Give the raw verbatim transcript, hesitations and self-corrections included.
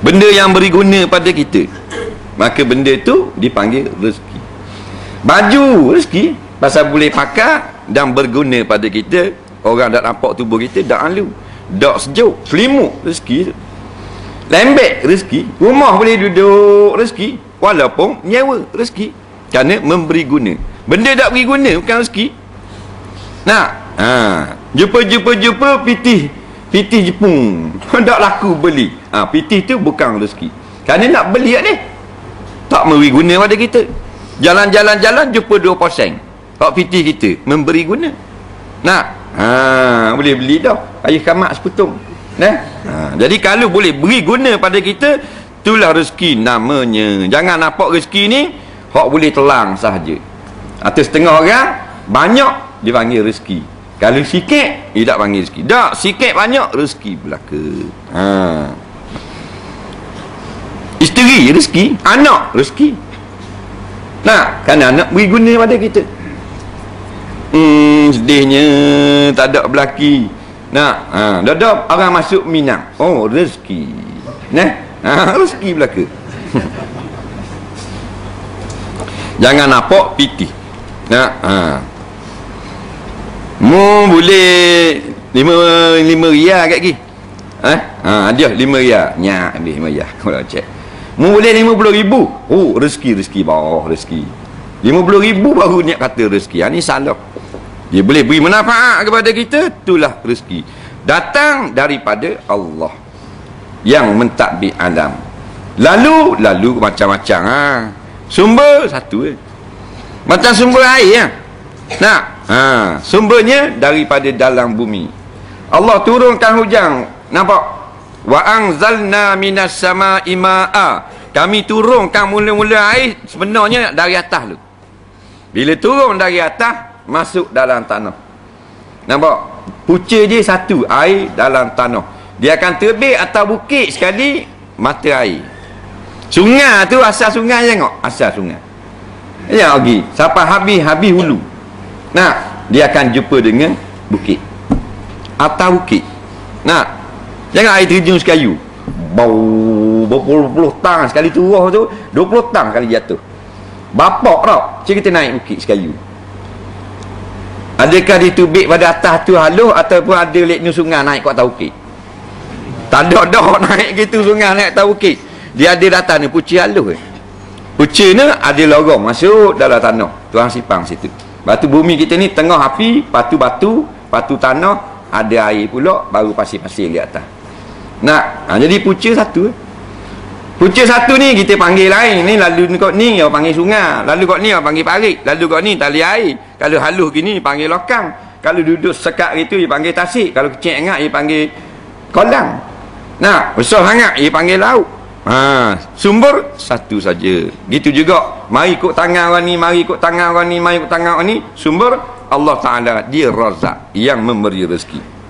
benda yang beri guna pada kita, maka benda tu dipanggil rezeki. Baju rezeki pasal boleh pakai dan berguna pada kita. Orang tak nampak tubuh kita, tak halu, tak sejuk, selimut rezeki. Lembek rezeki, rumah boleh duduk rezeki, walaupun nyewa rezeki, kerana memberi guna. Benda tak beri guna bukan rezeki. Nak ha, jumpa-jumpa-jumpa pitih pitih Jepun tak laku beli, ha, pitih tu bukan rezeki, kerana nak beli ni tak memberi guna pada kita. Jalan-jalan-jalan jumpa dua persen hak pitih kita memberi guna. Nak ha, boleh beli dah air kamak seputung. Nah, ha, jadi kalau boleh beri guna pada kita, itulah rezeki namanya. Jangan nampak rezeki ni hak boleh telang sahaja. Atau setengah orang banyak dipanggil rezeki. Kalau sikit dia tak panggil rezeki. Tak, sikit banyak rezeki belaka. Ha. Isteri rezeki, anak rezeki. Nah, kan anak beri guna pada kita. Hmm, sedihnya tak ada belaki. Nah, ha, dah orang masuk Minang. Oh, rezeki. Nah, ha, rezeki belaka. Jangan nampak pitih. Nah, ha. Mu boleh lima lima ria kat lagi. Eh? Ha, dia lima ria. Nyak ambil lima ria. Kalau cek. Mu boleh lima puluh ribu. Oh, rezeki rezeki bawah rezeki. lima puluh ribu baru niat kata rezeki. Ha, ni salah. Dia boleh beri manfaat kepada kita, itulah rezeki. Datang daripada Allah yang mentadbir alam. Lalu lalu macam-macam ha. Sumber satu eh. Macam sumber air ya. Nah, ha, sumbernya daripada dalam bumi. Allah turunkan hujan. Nampak? Wa anzalna minas sama'i ma'a. Kami turunkan mula-mula air sebenarnya dari atas tu. Bila turun dari atas masuk dalam tanah. Nampak? Punca dia satu, air dalam tanah. Dia akan terbit atas bukit sekali mata air. Sungai tu asal sungai tengok, asal sungai. Ya lagi, sampai habis-habis hulu. Nah, dia akan jumpa dengan bukit. Atas bukit. Nah, jangan air terjun sekayu. Bau berpuluh-puluh tang sekali turun tu, dua puluh tang kali jatuh. Bapak tau, cik kita naik bukit sekayu. Adakah ditubik pada atas tu halus ataupun ada leknya sungai naik kat atas bukit? Tak ada dah naik gitu sungai naik atas bukit. Dia ada datang ni pucuk halus. Pucuk ni ada lorong masuk dalam tanah. Tuang sipang situ. Batu bumi kita ni tengah api, batu-batu, batu tanah, ada air pula, baru pasir-pasir di atas. Nak, ha, jadi pucuk satu. Pucuk satu ni kita panggil lain. Ni lalu kat ni orang panggil sungai, lalu kat ni orang panggil parit, lalu kat ni tali air. Kalau halus gini panggil lokang, kalau duduk sekat gitu dia panggil tasik, kalau kecil sangat dia panggil kolam. Nah, besar sangat dia panggil laut. Ha, sumber satu saja. Gitu juga, mari ikut tangan orang ni, mari ikut tangan orang ni, mari ikut tangan orang ni. Sumber Allah Taala, dia Razak yang memberi rezeki.